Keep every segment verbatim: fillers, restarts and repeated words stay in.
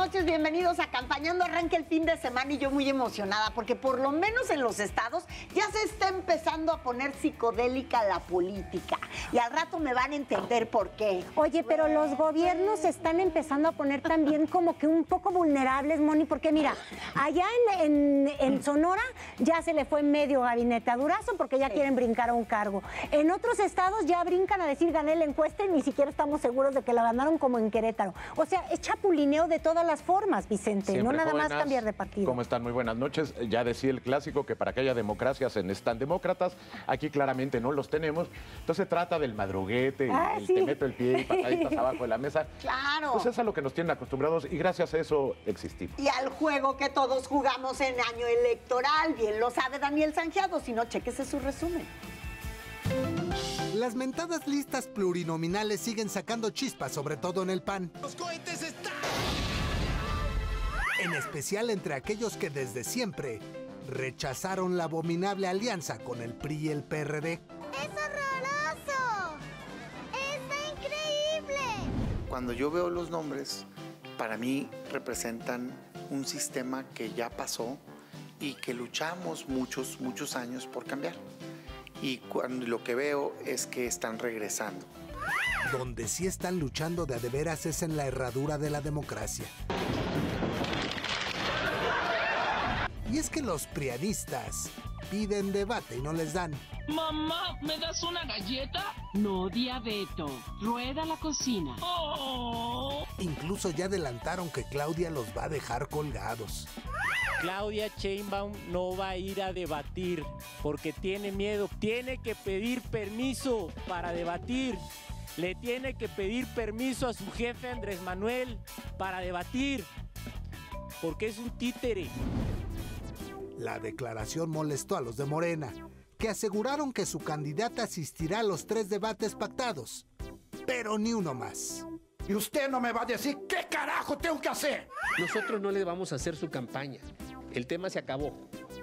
noches, bienvenidos a Campañando. Arranca el fin de semana y yo muy emocionada porque por lo menos en los estados ya se está empezando a poner psicodélica la política y al rato me van a entender por qué. Oye, pero los gobiernos se están empezando a poner también como que un poco vulnerables, Moni, porque mira, allá en, en, en Sonora ya se le fue medio gabinete a Durazo porque ya quieren brincar a un cargo. En otros estados ya brincan a decir gané la encuesta y ni siquiera estamos seguros de que la ganaron, como en Querétaro. O sea, es chapulineo de todas las formas, Vicente, Siempre no nada jóvenes, más cambiar de partido. ¿Cómo están? Muy buenas noches. Ya decía el clásico que para que haya democracia se necesitan demócratas. Aquí claramente no los tenemos. Entonces trata del madruguete, Ah, el sí. te meto el pie y pataditas abajo de la mesa. Claro. Pues es a lo que nos tienen acostumbrados y gracias a eso existimos. Y al juego que todos jugamos en año electoral, bien lo sabe Daniel Sanjeado, si no, chéquese su resumen. Las mentadas listas plurinominales siguen sacando chispas, sobre todo en el P A N. ¡Los cohetes están! En especial entre aquellos que desde siempre rechazaron la abominable alianza con el P R I y el P R D. ¡Es horroroso! ¡Está increíble! Cuando yo veo los nombres, para mí representan un sistema que ya pasó y que luchamos muchos, muchos años por cambiar. Y cuando lo que veo es que están regresando. Donde sí están luchando de a de veras es en la herradura de la democracia. Y es que los prianistas piden debate y no les dan. Mamá, ¿me das una galleta? No, diabeto. Rueda la cocina. Oh. Incluso ya adelantaron que Claudia los va a dejar colgados. Claudia Sheinbaum no va a ir a debatir porque tiene miedo. Tiene que pedir permiso para debatir. Le tiene que pedir permiso a su jefe Andrés Manuel para debatir porque es un títere. La declaración molestó a los de Morena, que aseguraron que su candidata asistirá a los tres debates pactados, pero ni uno más. Y usted no me va a decir qué carajo tengo que hacer. Nosotros no les vamos a hacer su campaña. El tema se acabó.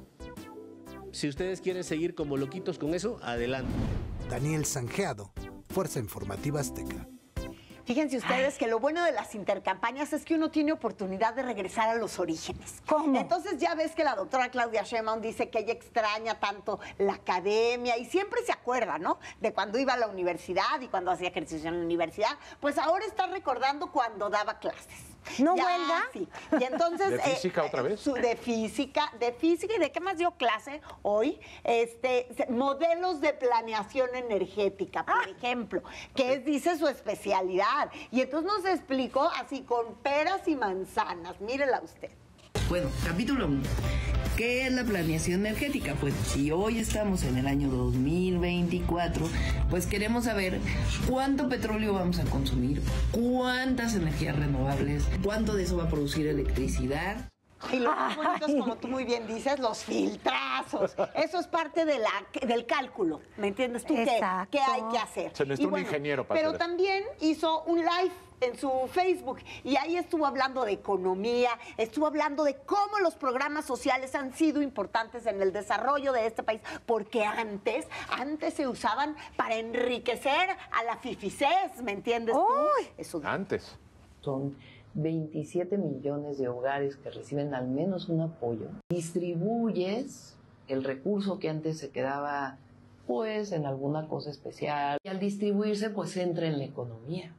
Si ustedes quieren seguir como loquitos con eso, adelante. Daniel Sanjeado, Fuerza Informativa Azteca. Fíjense ustedes Ay. que lo bueno de las intercampañas es que uno tiene oportunidad de regresar a los orígenes. ¿Cómo? Entonces ya ves que la doctora Claudia Sheinbaum dice que ella extraña tanto la academia y siempre se acuerda, ¿no? De cuando iba a la universidad y cuando hacía ejercicio en la universidad. Pues ahora está recordando cuando daba clases. ¿No ya, huelga? Sí. Y entonces... ¿De física eh, otra vez? Su, de física, de física y de qué más dio clase hoy. Este, modelos de planeación energética, por ah. ejemplo, que es, dice, su especialidad. Y entonces nos explicó así con peras y manzanas. Mírela usted. Bueno, capítulo uno. ¿Qué es la planeación energética? Pues si hoy estamos en el año dos mil veinticuatro, pues queremos saber cuánto petróleo vamos a consumir, cuántas energías renovables, cuánto de eso va a producir electricidad. Y lo más bonito es, como tú muy bien dices, los filtrazos. Eso es parte de la, del cálculo, ¿me entiendes tú? ¿Qué, ¿Qué hay que hacer? Se necesita bueno, un ingeniero para Pero hacer. también hizo un live en su Facebook y ahí estuvo hablando de economía, estuvo hablando de cómo los programas sociales han sido importantes en el desarrollo de este país, porque antes, antes se usaban para enriquecer a la fificés, ¿me entiendes tú? Eso antes. Son veintisiete millones de hogares que reciben al menos un apoyo. Distribuyes el recurso que antes se quedaba pues en alguna cosa especial y al distribuirse pues entra en la economía.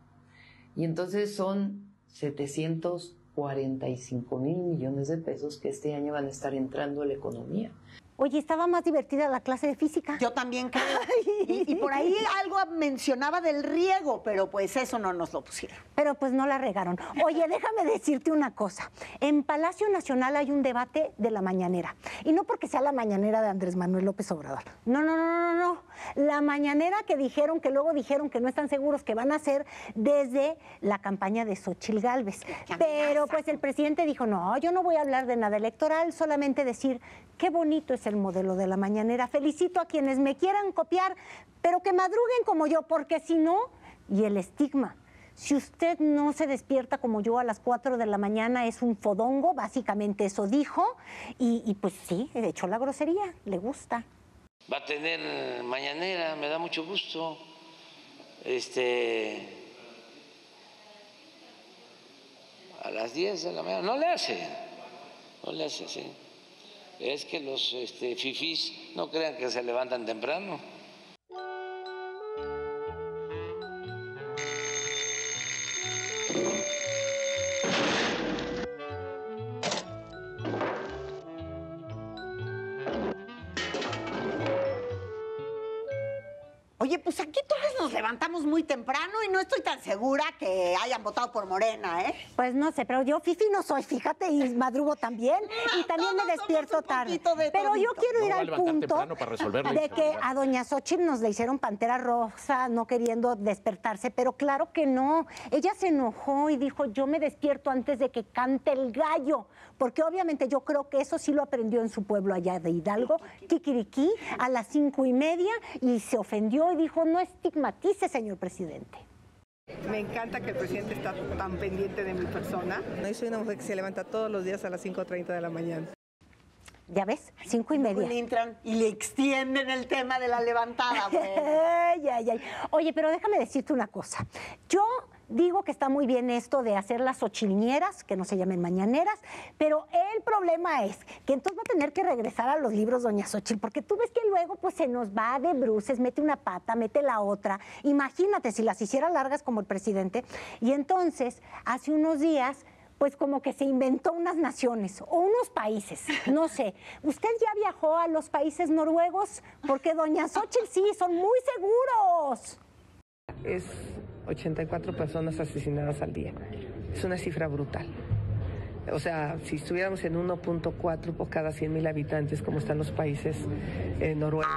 Y entonces son setecientos cuarenta y cinco mil millones de pesos que este año van a estar entrando a la economía. Oye, estaba más divertida la clase de física. Yo también creo. Y, y por ahí algo mencionaba del riego, pero pues eso no nos lo pusieron. Pero pues no la regaron. Oye, déjame decirte una cosa. En Palacio Nacional hay un debate de la mañanera. Y no porque sea la mañanera de Andrés Manuel López Obrador. No, no, no, no, no. La mañanera que dijeron, que luego dijeron que no están seguros que van a hacer desde la campaña de Xóchitl Gálvez. Pero pues el presidente dijo, no, yo no voy a hablar de nada electoral, solamente decir qué bonito es el modelo de la mañanera. Felicito a quienes me quieran copiar, pero que madruguen como yo, porque si no, y el estigma, si usted no se despierta como yo a las cuatro de la mañana, es un fodongo, básicamente eso dijo, y, y pues sí, echó la grosería, le gusta. Va a tener mañanera, me da mucho gusto. Este, a las diez de la mañana. No le hace, no le hace, sí. Es que los este, fifís no crean que se levantan temprano. Oye, pues aquí todos nos levantamos muy temprano y no estoy tan segura que hayan votado por Morena, ¿eh? Pues no sé, pero yo fifi no soy, fíjate, y madrugo también, y también me despierto tarde. Pero yo quiero ir al punto de que a doña Xochitl nos le hicieron pantera rosa, no queriendo despertarse, pero claro que no. Ella se enojó y dijo, yo me despierto antes de que cante el gallo, porque obviamente yo creo que eso sí lo aprendió en su pueblo allá de Hidalgo, Kikiriki, a las cinco y media, y se ofendió y dijo, no estigmatice, señor presidente. Me encanta que el presidente está tan pendiente de mi persona. Yo soy una mujer que se levanta todos los días a las cinco treinta de la mañana. ¿Ya ves? Cinco y media. Entran y le extienden el tema de la levantada. ay, ay, ay. Oye, pero déjame decirte una cosa. Yo digo que está muy bien esto de hacer las xochiliñeras, que no se llamen mañaneras, pero el problema es que entonces va a tener que regresar a los libros doña Xochitl, porque tú ves que luego pues se nos va de bruces, mete una pata, mete la otra. Imagínate si las hiciera largas como el presidente. Y entonces, hace unos días, pues como que se inventó unas naciones o unos países, no sé. ¿Usted ya viajó a los países noruegos? Porque doña Xochitl sí, son muy seguros. Es ochenta y cuatro personas asesinadas al día. Es una cifra brutal. O sea, si estuviéramos en uno punto cuatro por cada cien mil habitantes, como están los países eh, noruegos.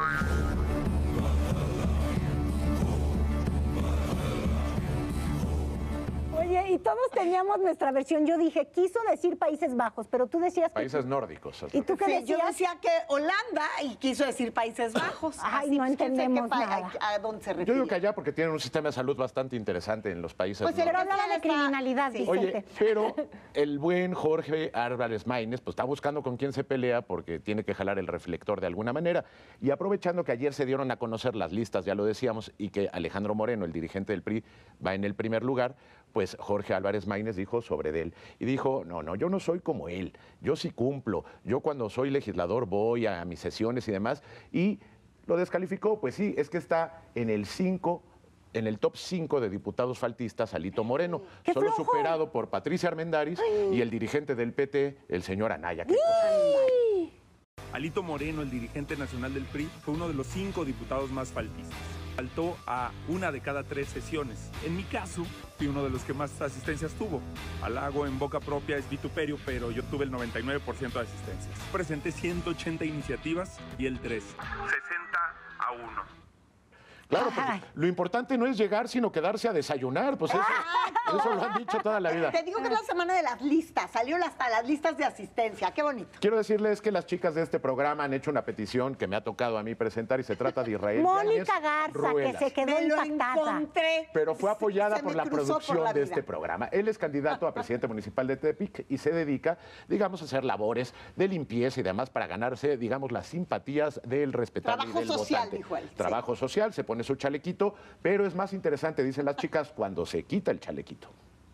Oye, y todos teníamos nuestra versión. Yo dije, quiso decir Países Bajos, pero tú decías que... Países nórdicos. ¿Y tú qué sí, decías? Yo decía que Holanda y quiso decir Países Bajos. Ay, Así no que entendemos sé qué nada. ¿A dónde se refiere? Yo digo que allá porque tienen un sistema de salud bastante interesante en los países Pues pero hablaba de criminalidad, Vicente. Oye, pero el buen Jorge Álvarez Maínez pues está buscando con quién se pelea porque tiene que jalar el reflector de alguna manera. Y aprovechando que ayer se dieron a conocer las listas, ya lo decíamos, y que Alejandro Moreno, el dirigente del P R I, va en el primer lugar, pues Jorge Álvarez Maínez dijo sobre él. Y dijo, no, no, yo no soy como él, yo sí cumplo. Yo cuando soy legislador voy a mis sesiones y demás. Y lo descalificó, pues sí, es que está en el cinco, en el top cinco de diputados faltistas, Alito Moreno, solo flojo. Superado por Patricia Armendáriz Ay. Y el dirigente del P T, el señor Anaya. Alito Moreno, el dirigente nacional del P R I, fue uno de los cinco diputados más faltistas. Faltó a una de cada tres sesiones. En mi caso, fui uno de los que más asistencias tuvo. Halago en boca propia es vituperio, pero yo tuve el noventa y nueve por ciento de asistencias. Presenté ciento ochenta iniciativas y el tres. sesenta a uno. Claro, pues, lo importante no es llegar, sino quedarse a desayunar. Pues eso, eso lo han dicho toda la vida. Te digo que es la semana de las listas. Salieron hasta las listas de asistencia. Qué bonito. Quiero decirles que las chicas de este programa han hecho una petición que me ha tocado a mí presentar y se trata de Israel Mónica Garza, Ruelas. que se quedó me lo impactada. encontré. Pero fue apoyada Se por me la cruzó producción por la de vida. este programa. Él es candidato a presidente municipal de Tepic y se dedica, digamos, a hacer labores de limpieza y demás para ganarse, digamos, las simpatías del respetable Trabajo y del social, votante. dijo él. Trabajo sí. social, se pone su chalequito, pero es más interesante, dicen las chicas, cuando se quita el chalequito.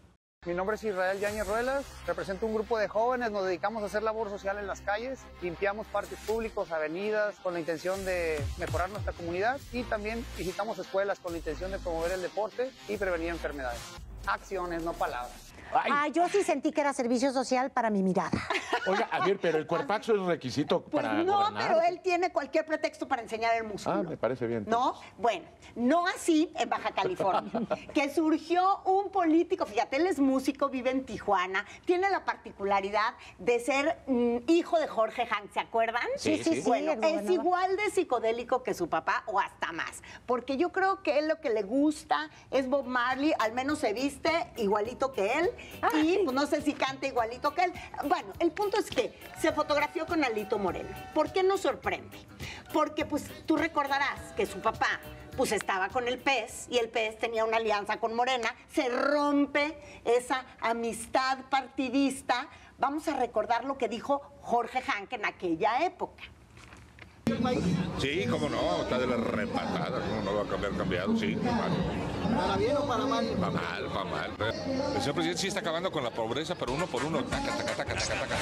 Mi nombre es Israel Yáñez Ruelas, represento un grupo de jóvenes, nos dedicamos a hacer labor social en las calles, limpiamos parques públicos, avenidas, con la intención de mejorar nuestra comunidad y también visitamos escuelas con la intención de promover el deporte y prevenir enfermedades. Acciones, no palabras. Ay. Ah, yo sí sentí que era servicio social para mi mirada. Oiga, a ver, pero el cuerpaxo es requisito pues para no, gobernar. pero él tiene cualquier pretexto para enseñar el músculo. Ah, me parece bien. ¿No? Bueno, no así en Baja California. Que surgió un político, fíjate, él es músico, vive en Tijuana, tiene la particularidad de ser mm, hijo de Jorge Hank, ¿se acuerdan? Sí, sí, sí. Bueno, sí, es igual de psicodélico que su papá o hasta más. Porque yo creo que él lo que le gusta es Bob Marley, al menos se viste igualito que él. Ay. Y pues no sé si canta igualito que él. Bueno, el punto es que se fotografió con Alito Moreno. ¿Por qué nos sorprende? Porque pues tú recordarás que su papá pues estaba con el P E S y el P E S tenía una alianza con Morena. Se rompe esa amistad partidista. Vamos a recordar lo que dijo Jorge Hank en aquella época. Sí, cómo no, está de la repatada, cómo no va a cambiar cambiado, sí, claro. ¿Para bien o para mal? Va mal, va mal. El señor presidente sí está acabando con la pobreza, pero uno por uno. Taca, taca, taca, taca, taca.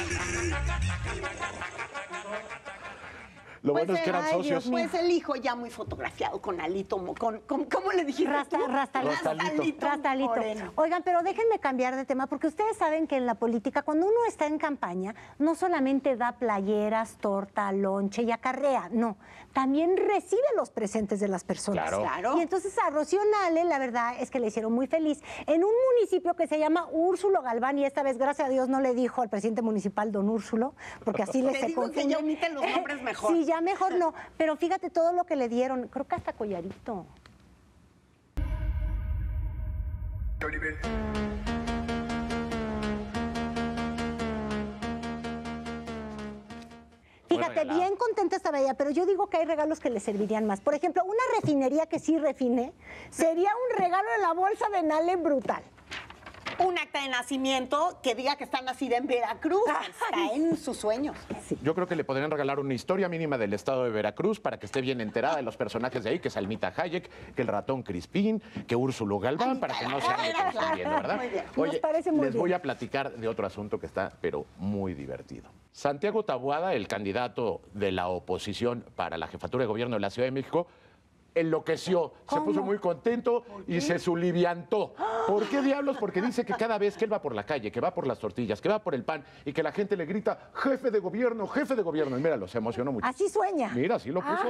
Lo pues bueno es que eran ay, socios. Pues el hijo ya muy fotografiado con Alito, con, con ¿cómo le dijiste? Rasta, tú? rastalito. Rastalito. Rastalito. Moreno. Oigan, pero déjenme cambiar de tema, porque ustedes saben que en la política, cuando uno está en campaña, no solamente da playeras, torta, lonche y acarrea, no, también recibe los presentes de las personas. Claro. Claro. Y entonces a Rocío Nale, la verdad es que le hicieron muy feliz. En un municipio que se llama Úrsulo Galván, y esta vez, gracias a Dios, no le dijo al presidente municipal don Úrsulo, porque así le Te se digo confunde. que ya omiten los nombres mejor. Sí, ya mejor no. Pero fíjate todo lo que le dieron. Creo que hasta collarito. Fíjate, Bueno, bien contenta estaba ella, pero yo digo que hay regalos que le servirían más. Por ejemplo, una refinería que sí refine sería un regalo de la bolsa de Nale brutal. Un acta de nacimiento que diga que está nacida en Veracruz. Está en sus sueños. Yo creo que le podrían regalar una historia mínima del estado de Veracruz para que esté bien enterada de los personajes de ahí, que es Almita Hayek, que el ratón Crispín, que Úrsulo Galván, para que no se ande confundiendo, ¿verdad? Muy bien. Nos parece muy les bien. voy a platicar de otro asunto que está, pero muy divertido. Santiago Taboada, el candidato de la oposición para la jefatura de gobierno de la Ciudad de México, enloqueció, se puso muy contento y se suliviantó. ¿Por qué diablos? Porque dice que cada vez que él va por la calle, que va por las tortillas, que va por el pan y que la gente le grita, jefe de gobierno, jefe de gobierno. Y míralo, se emocionó mucho. Así sueña. Mira, así lo puso.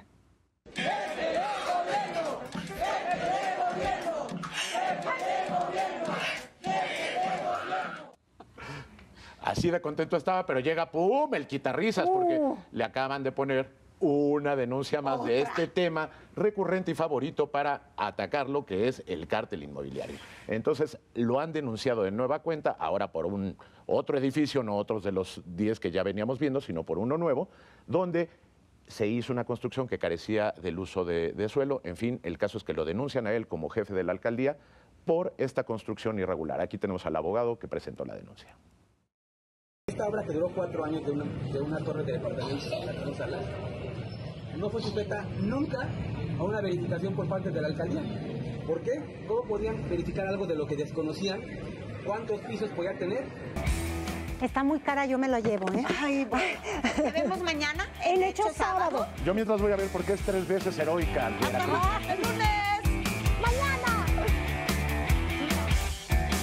Así de contento estaba, pero llega, ¡pum!, el quitarrisas, porque Uh. le acaban de poner una denuncia más de este tema recurrente y favorito para atacar lo que es el cártel inmobiliario. Entonces, lo han denunciado de nueva cuenta, ahora por un otro edificio, no otros de los diez que ya veníamos viendo, sino por uno nuevo, donde se hizo una construcción que carecía del uso de, de suelo. En fin, el caso es que lo denuncian a él como jefe de la alcaldía por esta construcción irregular. Aquí tenemos al abogado que presentó la denuncia. Esta obra que duró cuatro años de una, de una torre de departamentos en la Cruz Salas no fue sujeta nunca a una verificación por parte de la alcaldía. ¿Por qué? ¿Cómo podían verificar algo de lo que desconocían? ¿Cuántos pisos podía tener? Está muy cara, yo me lo llevo, ¿eh? Ay, bueno. ¿Te vemos mañana? En Hecho Sábado. Yo mientras voy a ver por qué es tres veces heroica. ¡El lunes!